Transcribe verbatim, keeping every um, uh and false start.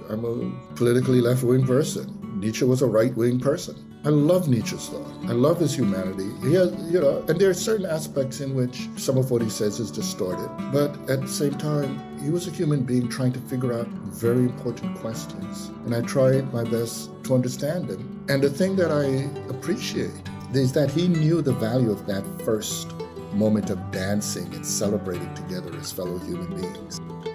I'm a politically left-wing person. Nietzsche was a right-wing person. I love Nietzsche's thought. I love his humanity. He has, you know, and there are certain aspects in which some of what he says is distorted. But at the same time, he was a human being trying to figure out very important questions. And I tried my best to understand him. And the thing that I appreciate is that he knew the value of that first moment of dancing and celebrating together as fellow human beings.